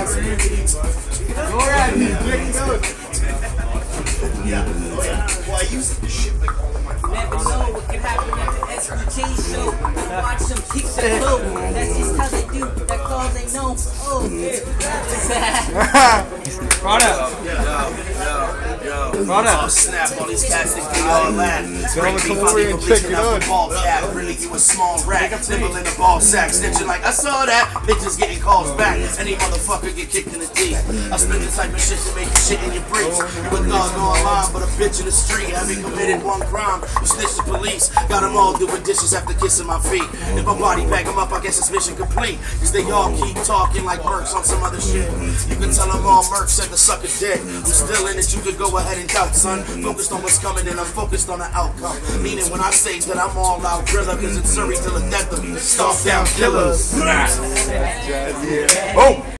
Go around, dude. Well, I used to shit like all of my Never know what could happen at the SPG show. Watch them keep the flow. That's just how they do. That cause they know. Oh, Yo, snap, all these cats think they all laugh. Bring me funny for bleaching out the ball cap. Really, you a small rat. Nibble in the ball sack. Snitching like, I saw that. Bitches getting calls back. Any motherfucker get kicked in the teeth. I spend the type of shit to make you shit in your briefs. You a thug online, but a bitch in the street. Having committed one crime. You snitch the police. Got them all doing dishes after kissing my feet. If my body bag them up, I guess it's mission complete. Cause they all keep talking like mercs on some other shit. You can tell them all mercs said the sucker dead. I'm still in it, you could go ahead and doubt, son. Focused on what's coming and I'm focused on the outcome. Meaning when I say that I'm all out driller, cause it's Surrey till the death of me. Stompdown killers. Oh!